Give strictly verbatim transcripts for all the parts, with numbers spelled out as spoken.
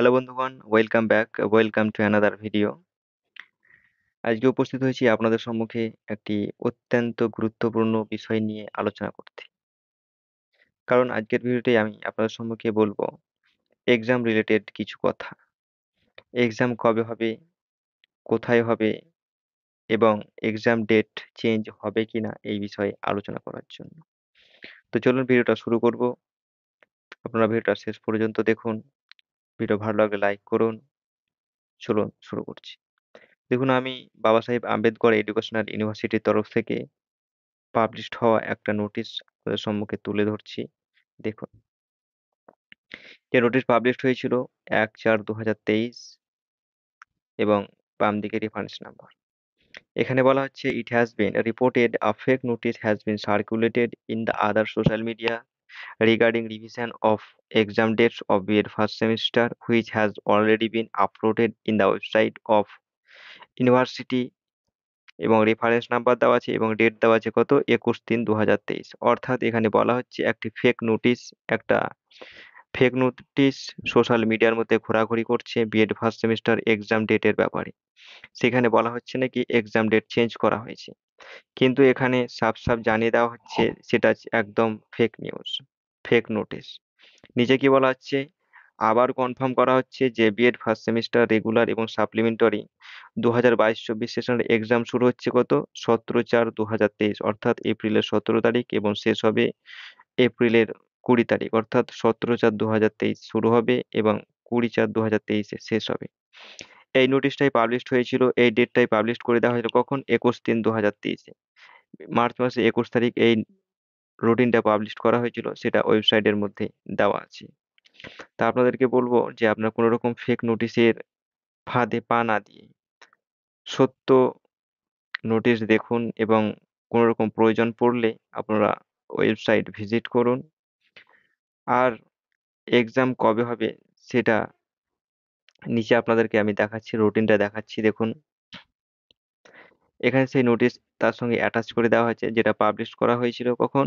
Hello বন্ধুগণ, welcome back, welcome to another video. আজকে উপস্থিত হয়েছি আপনাদের সম্মুখে একটি অত্যন্ত গুরুত্বপূর্ণ বিষয় নিয়ে আলোচনা করতে। কারণ আজকের ভিডিওতে আমি আপনাদের সম্মুখে বলবো এক্সাম রিলেটেড কিছু কথা। এক্সাম কবে হবে, কোথায় হবে এবং এক্সাম ডেট চেঞ্জ হবে কিনা এই বিষয়ে আলোচনা করার জন্য। তো চলুন ভিডিওটা শুরু করব। আপনারা ভিডিওটা শেষ পর্যন্ত দেখুন। ভিডিও ভালো লাগলে লাইক করুন। চলুন শুরু করছি। দেখুন, আমি বাবা সাহেব আম্বেদকর এডুকেশনাল ইউনিভার্সিটির তরফ থেকে পাবলিশড হওয়া একটা নোটিশ আপনাদের সম্মুখে তুলে ধরছি। দেখুন, যে নোটিশ পাবলিশড হয়েছিল এক চার দু হাজার তেইশ এবং বাম দিকে রেফারেন্স নাম্বার। এখানে বলা হচ্ছে, it has been reported a fake notice has been circulated in the other social media regarding revision of exam dates of B ed first semester, which has already been uploaded in the website of university এবং reference number দেওয়া আছে এবং date দেওয়া আছে কত একুশ তিন দু হাজার তেইশ। অর্থাৎ এখানে বলা হচ্ছে একটি ফেক নোটিশ একটা ফেক নোটিশ সোশ্যাল মিডিয়ার মধ্যে ঘোরাঘুরি করছে বিএড ফার্স্ট সেমিস্টার এক্সাম ডেটের ব্যাপারে। সেখানে বলা হচ্ছে নাকি এক্সাম ডেট চেঞ্জ করা হয়েছে, কিন্তু এখানে সাফ সাফ জানিয়ে দেওয়া হচ্ছে সেটা একদম ফেক নিউজ, ফেক নোটিশ। নিচে কি বলা হচ্ছে, আবার কনফার্ম করা হচ্ছে যে বিএড ফার্স্ট সেমিস্টার রেগুলার এবং সাপ্লিমেন্টারি দু হাজার বাইশ চব্বিশ সেশনের এক্সাম শুরু হচ্ছে কত সতেরো চার দু হাজার তেইশ, অর্থাৎ এপ্রিলের সতেরো তারিখ এবং শেষ হবে এপ্রিলের কুড়ি তারিখ, অর্থাৎ সতেরো চার দু হাজার তেইশ শুরু হবে এবং কুড়ি চার দু হাজার তেইশে শেষ হবে। এই নোটিশটাই পাবলিশড হয়েছিল, এই ডেটটাই পাবলিশ করে দেওয়া হয়েছিল কখন একুশ তিন দু হাজার তেইশে। মার্চ মাসে একুশ তারিখ এই রুটিনটা পাবলিশ করা হয়েছিল, সেটা ওয়েবসাইটের মধ্যে দেওয়া আছে। তা আপনাদেরকে বলবো যে আপনারা কোনো রকম ফেক নোটিশের ফাঁদে পা না দিয়ে সত্য নোটিশ দেখুন এবং কোনো রকম প্রয়োজন পড়লে আপনারা ওয়েবসাইট ভিজিট করুন। আর এক্সাম কবে হবে সেটা নিচে আপনাদেরকে আমি দেখাচ্ছি, রুটিনটা দেখাচ্ছি। দেখুন, এখানে সেই নোটিশ তার সঙ্গে অ্যাটাচ করে দেওয়া হয়েছে, যেটা পাবলিশ করা হয়েছিল কখন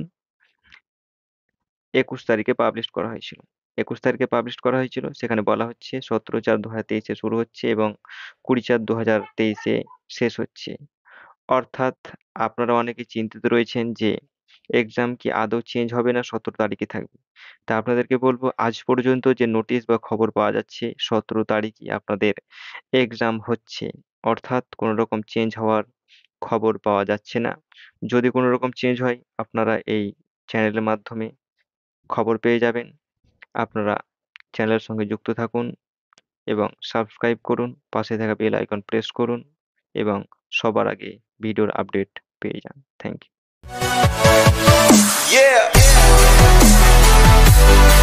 একুশ তারিখে পাবলিশ করা হয়েছিল। একুশ তারিখে পাবলিশ করা হয়েছিল, সেখানে বলা হচ্ছে সতেরো চার দু হাজার তেইশে শুরু হচ্ছে এবং কুড়ি চার দু হাজার তেইশে শেষ হচ্ছে। অর্থাৎ আপনারা অনেকে চিন্তিত রয়েছেন যে এক্সাম কি আদৌ চেঞ্জ হবে না সতেরো তারিখে থাকবে। তা আপনাদেরকে বলবো, আজ পর্যন্ত যে নোটিশ বা খবর পাওয়া যাচ্ছে সতেরো তারিখই আপনাদের এক্সাম হচ্ছে, অর্থাৎ কোনো রকম চেঞ্জ হওয়ার খবর পাওয়া যাচ্ছে না। যদি কোনো রকম চেঞ্জ হয় আপনারা এই চ্যানেলের মাধ্যমে খবর পেয়ে যাবেন। আপনারা চ্যানেলের সঙ্গে যুক্ত থাকুন এবং সাবস্ক্রাইব করুন, পাশে থাকা বেল আইকন প্রেস করুন এবং সবার আগে ভিডিওর আপডেট পেয়ে যান। Thank you. Yeah.